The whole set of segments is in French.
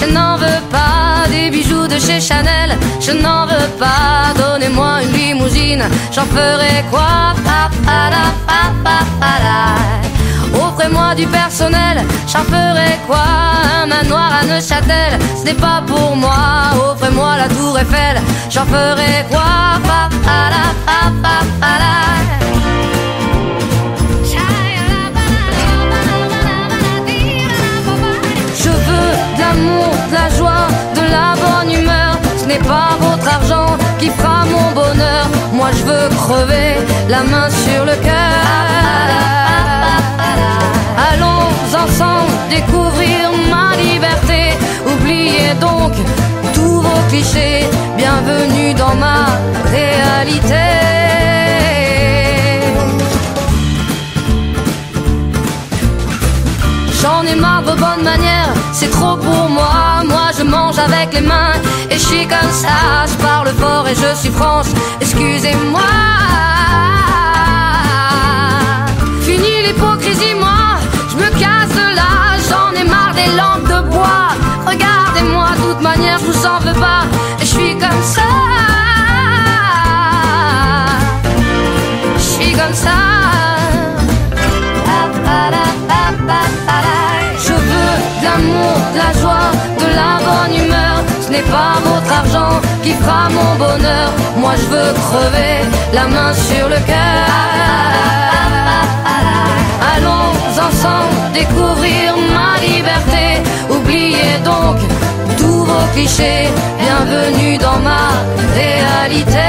je n'en veux pas des bijoux de chez Chanel, je n'en veux pas. Donnez-moi une limousine, j'en ferai quoi? Offrez-moi du personnel, j'en ferai quoi? Un manoir à Neuchâtel, ce n'est pas pour moi. Offrez-moi la tour Eiffel, j'en ferai quoi? Je veux de l'amour, de la joie, de la bonne humeur. Ce n'est pas votre argent qui fera mon bonheur. Moi je veux crever, la main sur le cœur. Allons ensemble découvrir ma liberté. Oubliez donc tous vos clichés. Bienvenue dans ma réalité. J'en ai marre de vos bonnes manières, c'est trop pour moi. Moi je mange avec les mains et je suis comme ça. Je parle fort et je suis France, excusez-moi. Fini l'hypocrisie, moi je me casse de là. J'en ai marre des lampes de bois. Regardez-moi, de toute manière je vous en veux pas. Et je suis comme ça. Je suis comme ça. Je veux de l'amour, de la joie, de la bonne humeur. Ce n'est pas votre argent qui fera mon bonheur. Moi je veux crever, la main sur le cœur. Allons ensemble découvrir ma liberté. Oubliez donc tous vos clichés. Bienvenue dans ma réalité.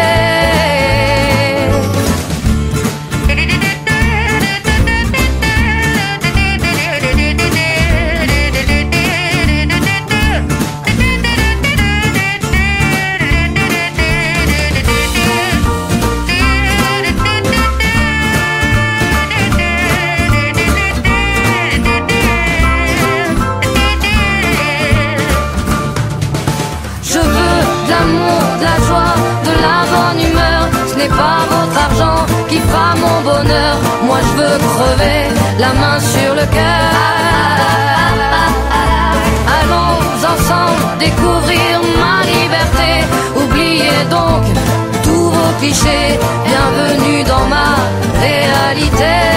Pas votre argent qui fera mon bonheur. Moi je veux crever, la main sur le cœur. Allons ensemble découvrir ma liberté. Oubliez donc tous vos clichés. Bienvenue dans ma réalité.